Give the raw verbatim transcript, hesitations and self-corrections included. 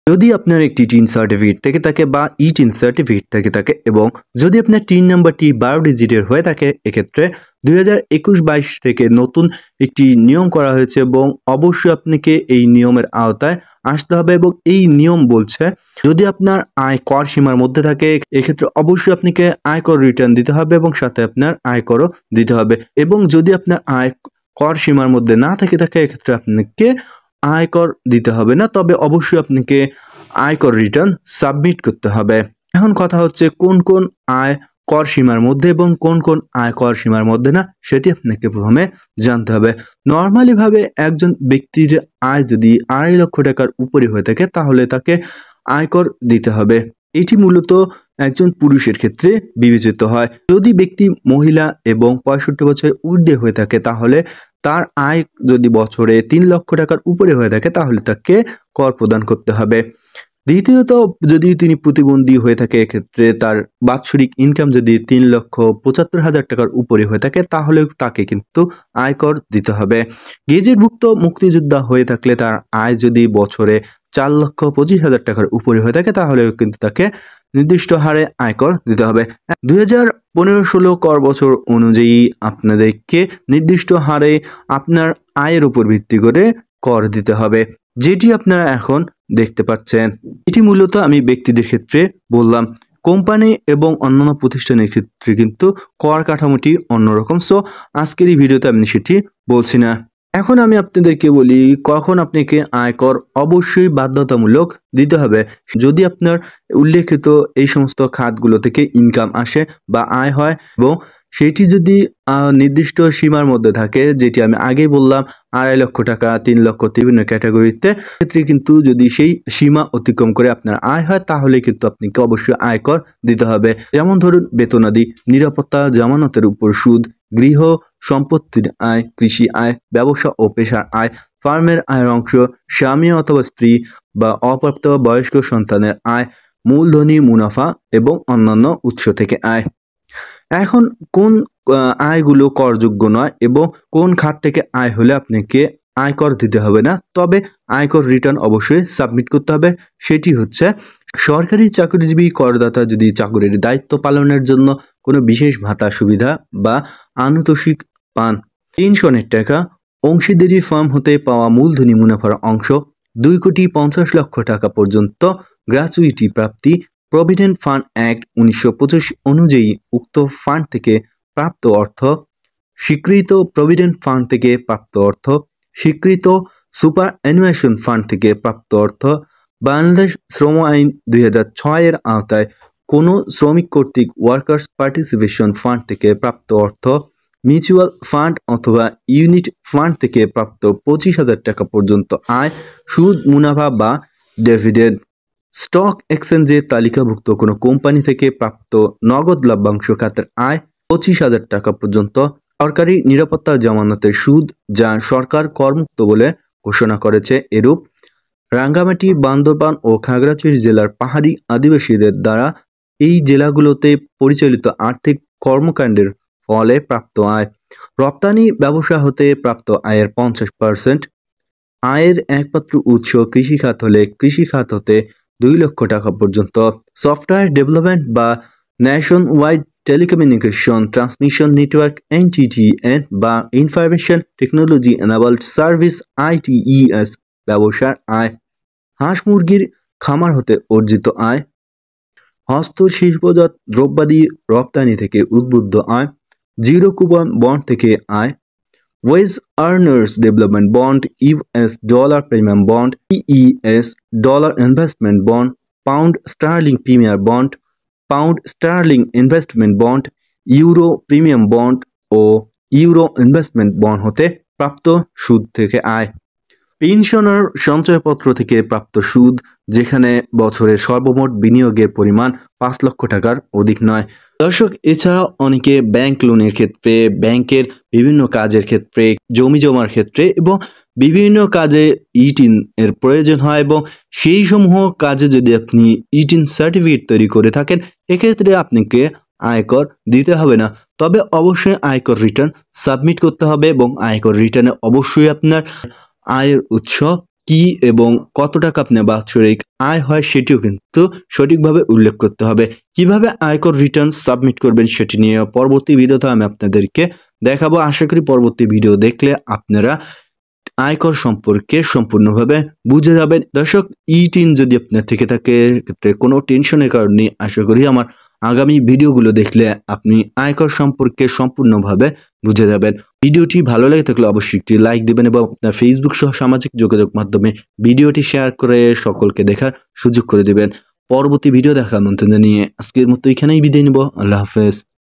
যদি আপনার একটি টিন সার্টিফিকেট থেকে থাকে বা ই টিন সার্টিফিকেট থেকে থাকে এবং যদি আপনার টিন নাম্বারটি বারো ডিজিটের হয়ে থাকে, এক্ষেত্রে দুই হাজার একুশ বাইশ থেকে নতুন একটি নিয়ম করা হয়েছে এবং অবশ্যই আপনাকে এই নিয়মের আওতায় আসতে হবে। এবং এই নিয়ম বলছে, যদি আপনার আয় কর সীমার মধ্যে থাকে এক্ষেত্রে অবশ্যই আপনাকে আয়কর রিটার্ন দিতে হবে এবং সাথে আপনার আয়করও দিতে হবে। এবং যদি আপনার আয় কর সীমার মধ্যে না থেকে থাকে এক্ষেত্রে আপনাকে আয়কর দিতে হবে না, তবে অবশ্যই আপনাকে আয়কর রিটার্ন সাবমিট করতে হবে। এখন কথা হচ্ছে কোন কোন আয় কর সীমার মধ্যে এবং কোন কোন আয় কর সীমার মধ্যে না, সেটি আপনাকে প্রথমে জানতে হবে। নর্মালি ভাবে একজন ব্যক্তির আয় যদি আড়াই লক্ষ টাকার উপরে হয়ে থাকে তাহলে তাকে আয়কর দিতে হবে। এটি মূলত একজন পুরুষের ক্ষেত্রে বিবেচিত হয়। যদি ব্যক্তি মহিলা এবং পঁয়ষট্টি বছরের ঊর্ধ্বে হয়ে থাকে তাহলে তার আয় যদি বছরে তিন লক্ষ টাকার উপরে হয়ে থাকে তাহলে তাকে কর প্রদান করতে হবে। দ্বিতীয়ত, যদি তিনি প্রতিবন্ধী হয়ে থাকে এক্ষেত্রে তার বাৎসরিক ইনকাম যদি তিন লক্ষ পঁচাত্তর হাজার টাকার উপরে হয়ে থাকে তাহলে তাকে কিন্তু আয়কর দিতে হবে। গেজেটভুক্ত মুক্তিযোদ্ধা হয়ে থাকলে তার আয় যদি বছরে চার লক্ষ পঁচিশ হাজার টাকার উপরে হয়ে থাকে তাহলে কিন্তু তাকে নির্দিষ্ট হারে আয়কর দিতে হবে। দুই হাজার পনেরো ষোলো কর বছর অনুযায়ী আপনাদেরকে নির্দিষ্ট হারে আপনার আয়ের উপর ভিত্তি করে কর দিতে হবে, যেটি আপনারা এখন দেখতে পাচ্ছেন। এটি মূলত আমি ব্যক্তিদের ক্ষেত্রে বললাম। কোম্পানি এবং অন্যান্য প্রতিষ্ঠানের ক্ষেত্রে কিন্তু কর কাঠামোটি অন্যরকম। সো আজকের এই ভিডিওতে আমি সেটি বলছি না। এখন আমি আপনাদেরকে বলি কখন আপনাকে আয়কর অবশ্যই বাধ্যতামূলক দিতে হবে। যদি আপনার উল্লেখিত এই সমস্ত খাতগুলো থেকে ইনকাম আসে বা আয় হয় এবং সেটি যদি নির্দিষ্ট সীমার মধ্যে থাকে, যেটি আমি আগেই বললাম আড়াই লক্ষ টাকা, তিন লক্ষ, বিভিন্ন ক্যাটাগরিতে ক্ষেত্রে কিন্তু যদি সেই সীমা অতিক্রম করে আপনার আয় হয় তাহলে কিন্তু আপনাকে অবশ্যই আয়কর দিতে হবে। যেমন ধরুন বেতনাদি, নিরাপত্তা, জামানতের উপর সুদ, গৃহ সম্পত্তির আয়, কৃষি আয়, ব্যবসা ও পেশার আয়, ফার্মের আয়ের অংশ, স্বামী অথবা স্ত্রী বা অপ্রাপ্ত বয়স্ক সন্তানের আয়, মূলধনী মুনাফা এবং অন্যান্য উৎস থেকে আয়। এখন কোন আয়গুলো করযোগ্য নয় এবং কোন খাত থেকে আয় হলে আপনাকে আয়কর দিতে হবে না, তবে আয়কর রিটার্ন অবশ্যই সাবমিট করতে হবে, সেটি হচ্ছে সরকারি চাকরিজীবী করদাতা যদি চাকরির দায়িত্ব পালনের জন্য কোনো বিশেষ ভাতা, সুবিধা বা আনুতোষিক পান, পেনশনের টাকা, অংশীদারি ফার্ম হতে পাওয়া মূলধনী মুনাফার অংশ, দুই কোটি পঞ্চাশ লক্ষ টাকা পর্যন্ত গ্র্যাচুইটি প্রাপ্তি, প্রভিডেন্ট ফান্ড অ্যাক্ট উনিশশো পঁচিশ অনুযায়ী উক্ত ফান্ড থেকে প্রাপ্ত অর্থ, স্বীকৃত প্রভিডেন্ট ফান্ড থেকে প্রাপ্ত অর্থ, স্বীকৃত সুপার অ্যানুয়েশন ফান্ড থেকে প্রাপ্ত অর্থ, বাংলাদেশ শ্রম আইন দুই হাজার ছয় এর আওতায় কোনো শ্রমিক কর্তৃক ওয়ার্কার্স পার্টিসিপেশন ফান্ড থেকে প্রাপ্ত অর্থ, মিউচুয়াল ফান্ড অথবা ইউনিট ফান্ড থেকে প্রাপ্ত পঁচিশ হাজার টাকা পর্যন্ত আয়, সুদ, মুনাফা বা ডিভিডেন্ড, স্টক এক্সচেঞ্জে তালিকাভুক্ত কোনো কোম্পানি থেকে প্রাপ্ত নগদ লভ্যাংশ খাতের আয় পঁচিশ হাজার টাকা পর্যন্ত, সরকারি নিরাপত্তা জামানতের সুদ যা সরকার করমুক্ত বলে ঘোষণা করেছে এরূপ, রাঙ্গামাটি, বান্দরবান ও খাগড়াছড়ি জেলার পাহাড়ি আদিবাসীদের দ্বারা এই জেলাগুলোতে পরিচালিত আর্থিক কর্মকাণ্ডের ফলে প্রাপ্ত আয়, রপ্তানি ব্যবসা হতে প্রাপ্ত আয়ের পঞ্চাশ পার্সেন্ট, আয়ের একমাত্র উৎস কৃষিখাত হলে কৃষিখাত হতে দুই লক্ষ টাকা পর্যন্ত, সফটওয়্যার ডেভেলপমেন্ট বা nation wide telecommunication transmission network NTTN বা information technology enabled service ITES ব্যবসার আয়, হাঁস মুরগির খামার হতে অর্জিত আয়, হস্তশিল্পজাত দ্রব্যাদি রপ্তানি থেকে উদ্বুদ্ধ আয়, জিরো কুপন বন্ড থেকে আয়, wage earners development bond, US dollar premium bond, US dollar investment bond, pound sterling premier bond, pound sterling investment bond, euro premium bond ও ইউরো ইনভেস্টমেন্ট বন্ড হতে প্রাপ্ত সুদ থেকে আয়, পেনশনার সঞ্চয়পত্র থেকে প্রাপ্ত সুদ যেখানে বছরে সর্বমোট বিনিয়োগের পরিমাণ পাঁচ লক্ষ টাকার অধিক নয়। দর্শক, এছাড়াও অনেকে ব্যাংক লোনের ক্ষেত্রে, ব্যাংকের বিভিন্ন কাজের ক্ষেত্রে, জমি জমার ক্ষেত্রে এবং বিভিন্ন কাজে ইটিন এর প্রয়োজন হয় এবং সেই সমূহ কাজে যদি আপনি ইটিন সার্টিফিকেট তৈরি করে থাকেন এক্ষেত্রে আপনাকে আয়কর দিতে হবে না, তবে অবশ্যই আয়কর রিটার্ন সাবমিট করতে হবে এবং আয়কর রিটার্নে অবশ্যই আপনার আয়ের উৎস কি এবং কত টাকা আপনার বাৎসরিক আয় হয় সেটিও কিন্তু সঠিকভাবে উল্লেখ করতে হবে। কিভাবে আয়কর রিটার্ন সাবমিট করবেন সেটি নিয়ে পরবর্তী ভিডিওতে আমি আপনাদেরকে দেখাবো। আশা করি পরবর্তী ভিডিও দেখলে আপনারা আয়কর সম্পর্কে সম্পূর্ণভাবে বুঝে যাবেন। দর্শক, ই টিন যদি আপনার থেকে থাকে ক্ষেত্রে কোনো টেনশনের কারণে আশা করি আমার আগামী ভিডিওগুলো দেখলে আপনি আয়কর সম্পর্কে সম্পূর্ণভাবে বুঝে যাবেন। ভিডিওটি ভালো লাগে থাকলে অবশ্যই একটি লাইক দেবেন এবং আপনার ফেসবুক সহ সামাজিক যোগাযোগ মাধ্যমে ভিডিওটি শেয়ার করে সকলকে দেখার সুযোগ করে দেবেন। পরবর্তী ভিডিও দেখার আমন্ত্রণ জানিয়ে আজকের মতো এখানেই বিদায় নিব। আল্লাহ হাফেজ।